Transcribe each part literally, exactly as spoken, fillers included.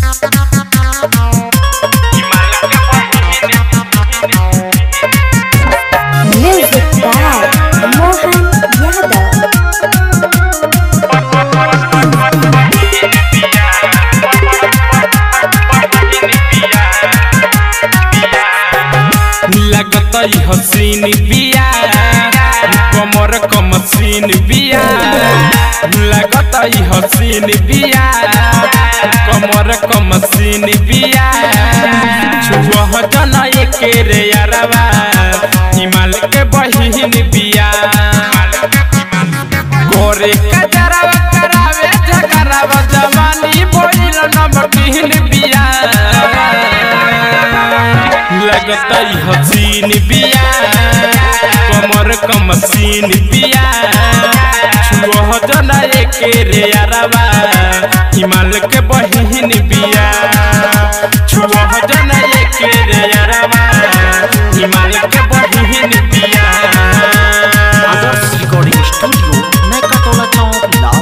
लगतई हसीन बिया कमर कमसीन बिया लगतई हसीन बिया कमर कमसीन बिया छुआ जना एके रे यारवा हिमाल के बहिन बिया गोरे कजरवा करावे झगरवा जवानी बोइल नमकीन बिया लगतई हसीन बिया कमर कमसीन बिया छुआ जना एके रे यारवा हिमाल के बहिन बिया छुआ जना एके रे यारवा हिमाल के बहिन बिया। आदर्श रिकॉर्डिंग स्टूडियो नैका टोला चौक लाल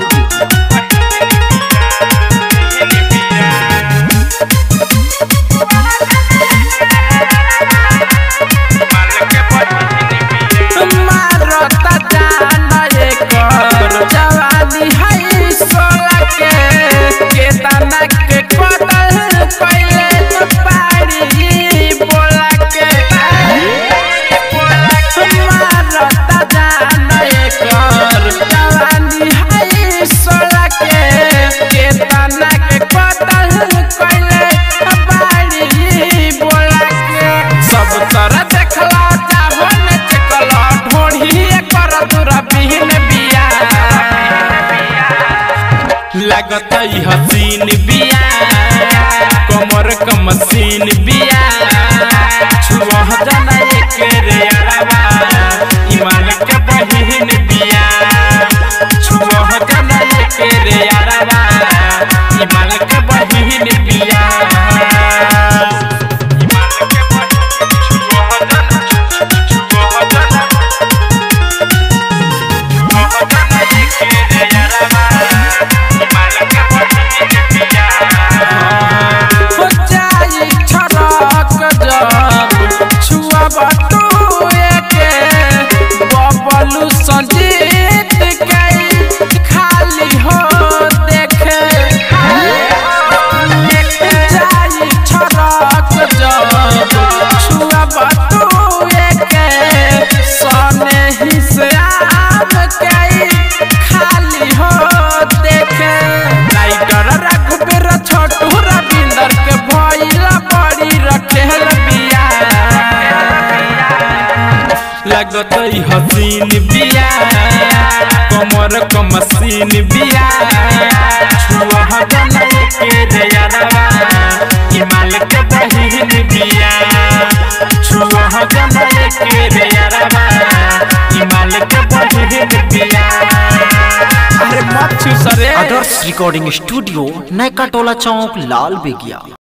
लगतई हसीन बिया कमर कमसीन बिया छुआ जना एके रे यारवा हिमाल के बहिन बिया छुआ जना एके रे यारवा हिमाल के बहिन बिया। लगतई हसीन बिया कमर कमसीन बिया छुआ जना एके रे यारवा हिमाल के बहिन बिया छुआ जना एके रे यारवा हिमाल के बहिन बिया। अरे मत छू सरे। आदर्श रिकॉर्डिंग स्टूडियो नैका टोला चौक लाल बेगिया।